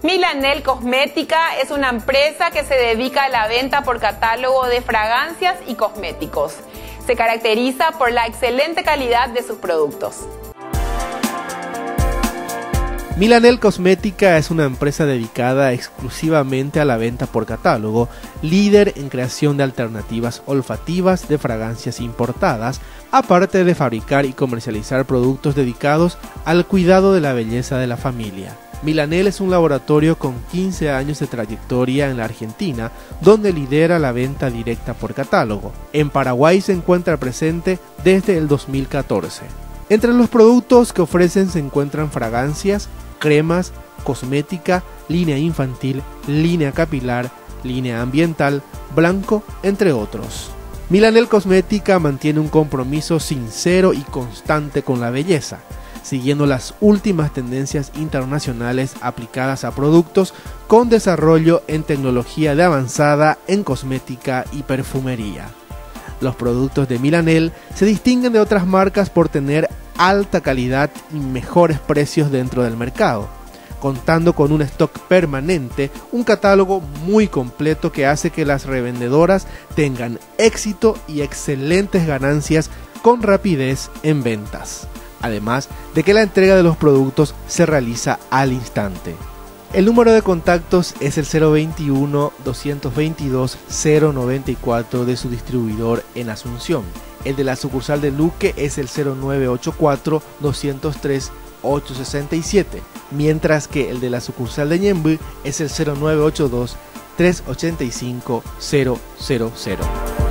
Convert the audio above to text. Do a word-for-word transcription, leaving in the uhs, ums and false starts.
Milanel Cosmética es una empresa que se dedica a la venta por catálogo de fragancias y cosméticos. Se caracteriza por la excelente calidad de sus productos. Milanel Cosmética es una empresa dedicada exclusivamente a la venta por catálogo, líder en creación de alternativas olfativas de fragancias importadas, aparte de fabricar y comercializar productos dedicados al cuidado de la belleza de la familia. Milanel es un laboratorio con quince años de trayectoria en la Argentina, donde lidera la venta directa por catálogo. En Paraguay se encuentra presente desde el dos mil catorce. Entre los productos que ofrecen se encuentran fragancias, cremas, cosmética, línea infantil, línea capilar, línea ambiental, blanco, entre otros. Milanel Cosmética mantiene un compromiso sincero y constante con la belleza, siguiendo las últimas tendencias internacionales aplicadas a productos con desarrollo en tecnología de avanzada en cosmética y perfumería. Los productos de Milanel se distinguen de otras marcas por tener alta calidad y mejores precios dentro del mercado, contando con un stock permanente, un catálogo muy completo que hace que las revendedoras tengan éxito y excelentes ganancias con rapidez en ventas, además de que la entrega de los productos se realiza al instante. El número de contactos es el cero veintiuno, doscientos veintidós, cero noventa y cuatro de su distribuidor en Asunción. El de la sucursal de Luque es el cero nueve ochenta y cuatro, doscientos tres, ochocientos sesenta y siete, mientras que el de la sucursal de Ñemby es el cero nueve ochenta y dos, trescientos ochenta y cinco, cero cero cero.